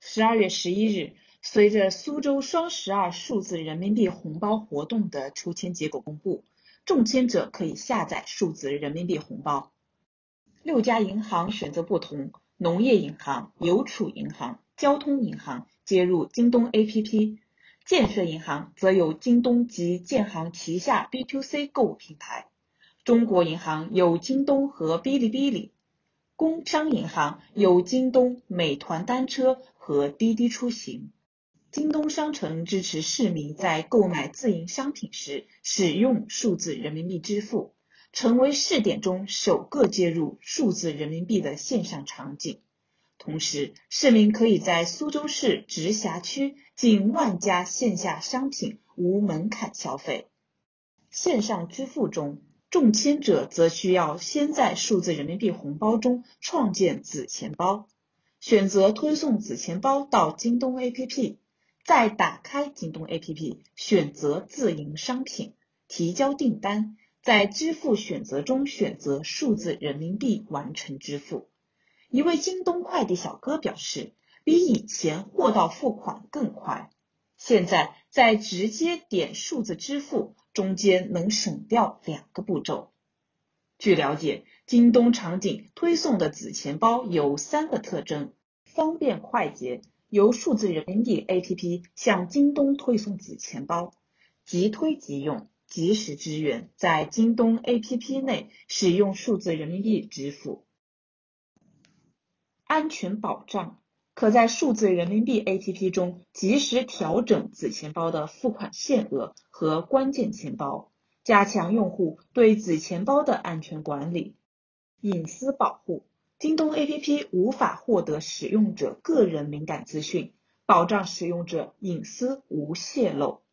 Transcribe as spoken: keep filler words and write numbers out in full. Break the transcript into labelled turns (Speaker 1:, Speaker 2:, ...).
Speaker 1: 十二月十一日，随着苏州双十二数字人民币红包活动的抽签结果公布，中签者可以下载数字人民币红包。六家银行选择不同，农业银行、邮储银行、交通银行接入京东 A P P， 建设银行则有京东及建行旗下 B to C 购物平台，中国银行有京东和哔哩哔哩，工商银行有京东、美团单车和滴滴出行。京东商城支持市民在购买自营商品时使用数字人民币支付，成为试点中首个接入数字人民币的线上场景。同时，市民可以在苏州市直辖区近万家线下商品无门槛消费。线上支付中，中签者则需要先在数字人民币红包中创建子钱包，选择推送子钱包到京东 A P P， 再打开京东 A P P， 选择自营商品，提交订单，在支付选择中选择数字人民币完成支付。一位京东快递小哥表示，比以前货到付款更快，现在在直接点数字支付中间能省掉两个步骤。据了解，京东场景推送的子钱包有三个特征：方便快捷，由数字人民币 A P P 向京东推送子钱包，即推即用，及时支援在京东 A P P 内使用数字人民币支付。安全保障，可在数字人民币 A P P 中及时调整子钱包的付款限额和关键钱包，加强用户对子钱包的安全管理。隐私保护，京东 A P P 无法获得使用者个人敏感资讯，保障使用者隐私无泄露。